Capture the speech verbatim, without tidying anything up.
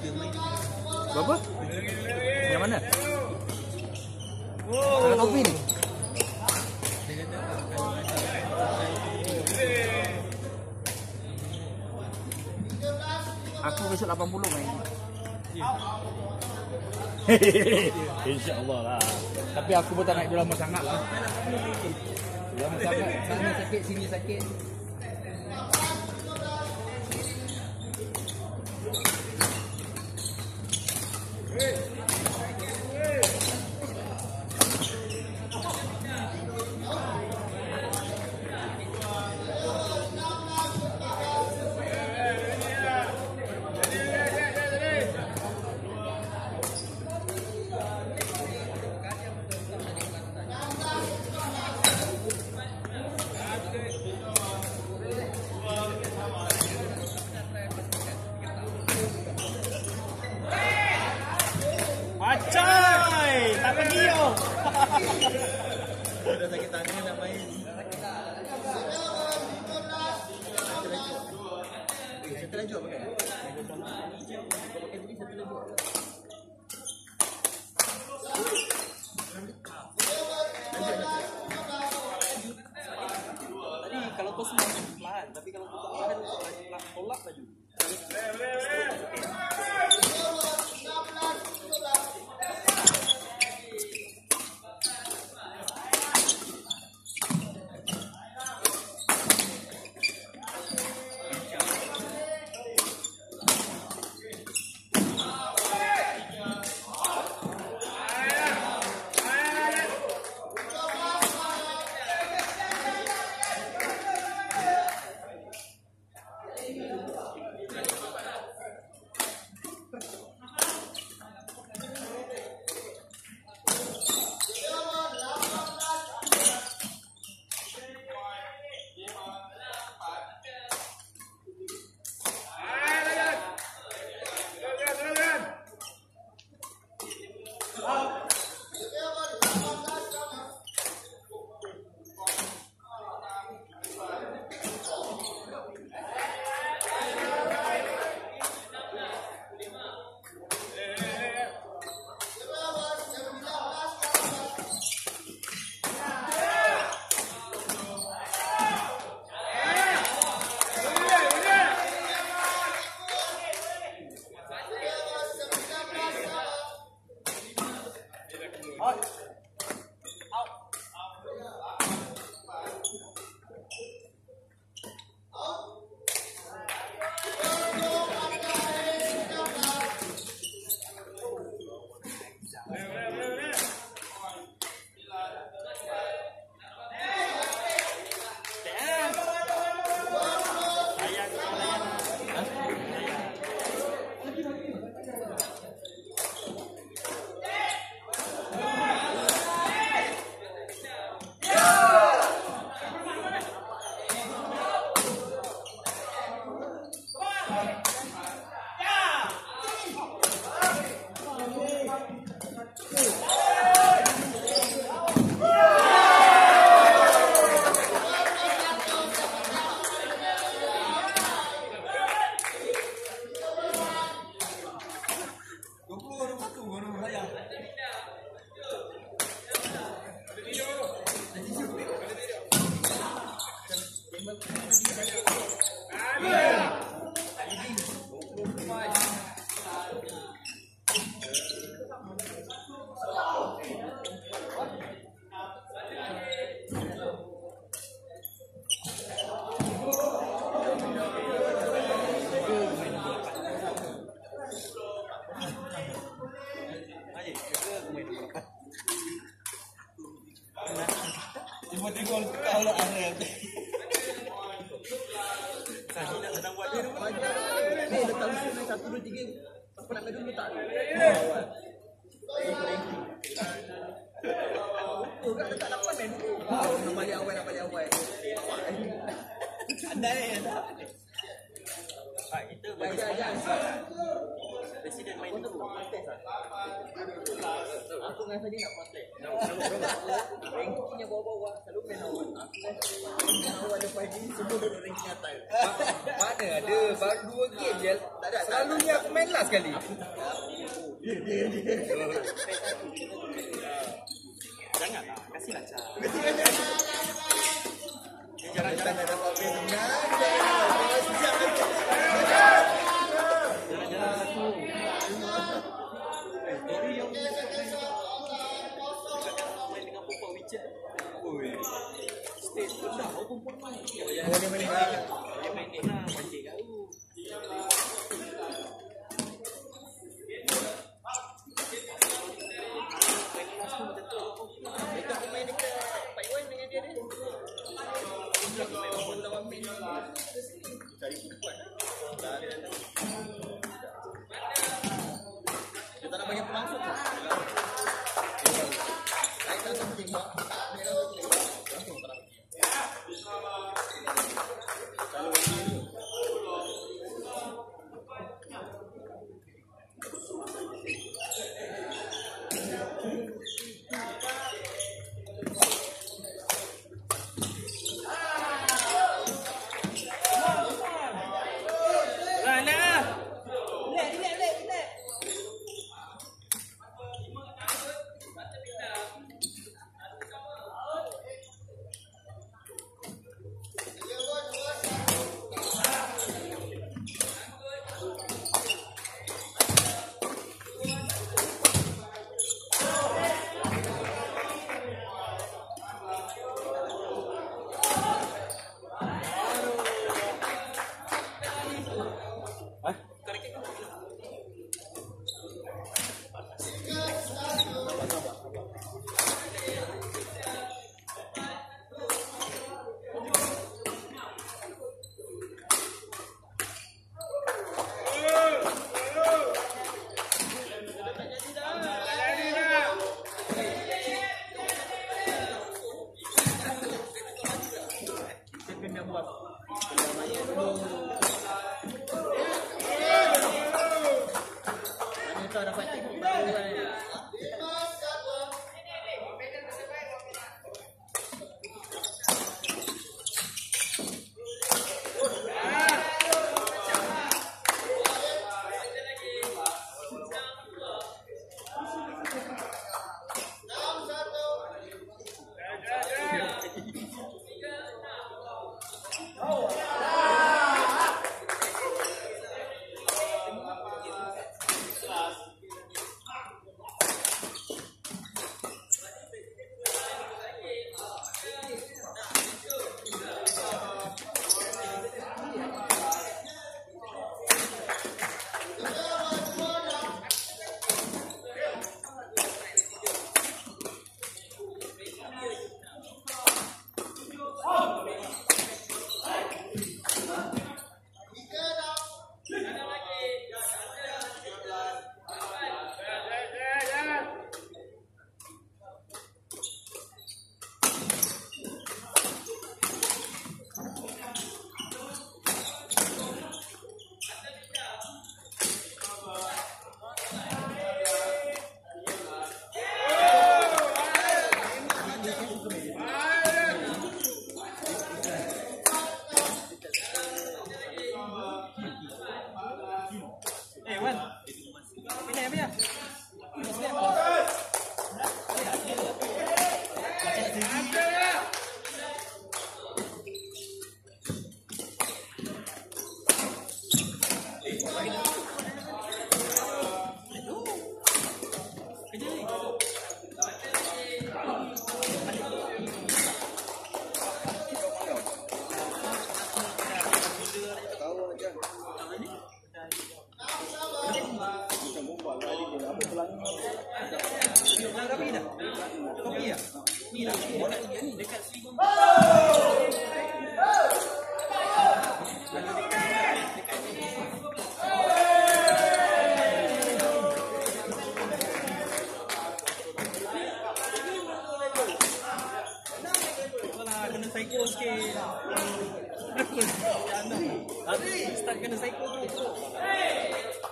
Berapa? Yang mana? Ada topi ni? Aku besok lapan puluh main. InsyaAllah lah. Tapi aku pun tak naik dah lama sangat lah. Lama sangat. Sana sakit, sini sakit. Acay! Tak pergi yo. Udah sakit tangan nak main. Satu lagi apa kan? Tadi kalau kau semua pelan, tapi kalau kau pelan tolak laju. Tiba-tiba kalau ada Sahi nak sedang buat dia rumah. ni letak usul satu dua tiga. Apa nak main dulu tak? Oh, kan letak lapan main dulu. Nak balik awal, nak balik awal. Andai ada. Pak kita Ya, ya, ya. Presiden main main tu. Aku dengan Sadi nak kontak. Ranking punya bawah-bawah selalu main awal. Aku kan main awal lepas ni semua duduk ranking atas. Mana ada baru dua game je. Tak ada. Selalunya aku main last kali. Janganlah, kasihlah Cak. Jangan-jangan dah dapat main menang. Jangan-jangan aku. Dari yang main dengan Papa Wichat. Oi. Stage rendah aku pun main. Boleh main lah. Dia main ni lah, pancing kau. Cari perempuan dah ada datang. Dia tak nak bagi aku langsung tu. Saya tak nak tembak. Dia langsung tak nak bagi. Kalau begini kau dapat teknik baru kan. Psycho sikit. Start kena psycho tu.